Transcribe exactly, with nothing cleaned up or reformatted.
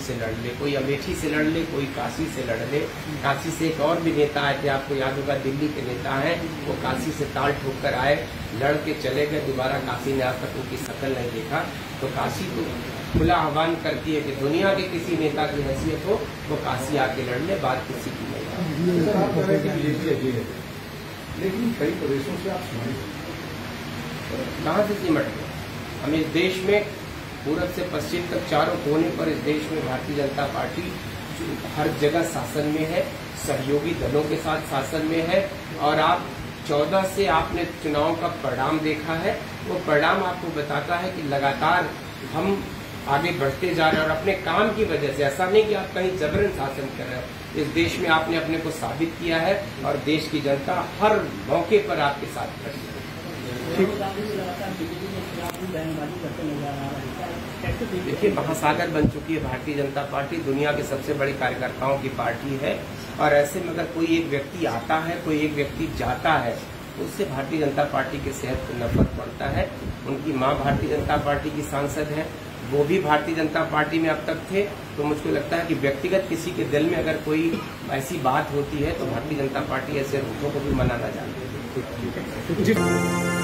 से लड़ ले, कोई अमेठी से लड़ ले, कोई काशी से लड़ ले। काशी से एक और भी नेता आए थे, आपको याद होगा, दिल्ली के नेता हैं, वो काशी से ताल ठोक कर आए, लड़ के चले गए, दोबारा काशी ने आज तक उनकी शक्ल नहीं देखा। तो काशी तो खुला आह्वान करती है कि दुनिया के किसी नेता की हैसियत हो वो काशी आके लड़ ले, बात किसी की नहीं। लेकिन कई प्रदेशों से आप कहाँ से सिमट गए? हम इस देश में पूरब से पश्चिम तक चारों कोने पर इस देश में भारतीय जनता पार्टी हर जगह शासन में है, सहयोगी दलों के साथ शासन में है। और आप चौदह से आपने चुनाव का परिणाम देखा है, वो परिणाम आपको बताता है कि लगातार हम आगे बढ़ते जा रहे हैं और अपने काम की वजह से, ऐसा नहीं कि आप कहीं जबरन शासन कर रहे हो। इस देश में आपने अपने को साबित किया है और देश की जनता हर मौके पर आपके साथ खड़ी है। देखिए, महासागर बन चुकी है भारतीय जनता पार्टी, दुनिया के सबसे बड़ी कार्यकर्ताओं की पार्टी है। और ऐसे में अगर कोई एक व्यक्ति आता है, कोई एक व्यक्ति जाता है, तो उससे भारतीय जनता पार्टी के सेहत को नफरत पड़ता है। उनकी मां भारतीय जनता पार्टी की सांसद है, वो भी भारतीय जनता पार्टी में अब तक थे। तो मुझको लगता है कि व्यक्तिगत किसी के दिल में अगर कोई ऐसी बात होती है तो भारतीय जनता पार्टी ऐसे रूपों को भी मनाना जानती है।